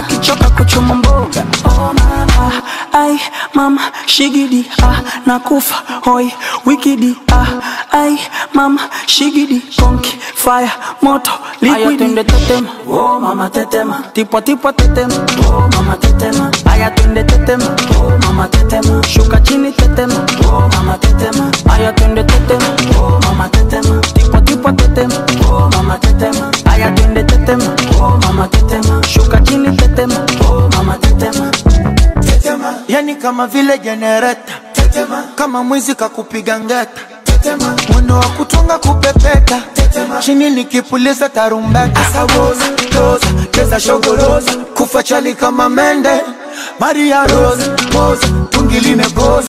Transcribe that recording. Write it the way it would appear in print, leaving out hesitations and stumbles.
akichoka kuchuma mboga. Oh mama, ai mama shigidi, nakufa hoi wikidi. Ai mama shigidi, konki fire moto liquidi. Aya twende tetema, oh mama tetema. Tipo tipo tetema, oh mama tetema. Aya twende tetema, oh mama tetema. Shuka chini tetema, oh mama tetema. Aya twende tetema, oh mama tetema. Tipo tipo tetema, oh mama tetema. Aya twende tetema, oh mama tetema. Shuka chini tetema, oh mama tetema. Tetema, yani kama vile generator. Tetema, kama mwizi kakupiga ngeta. Tetema, mwendo wa kutunga kupepeta. Tetema, chini nikipuliza tarumbeta. Asawoza, toza, keza shogoloza. Kufa chali kama mende. Maria Rose, pose, tungi limegoza.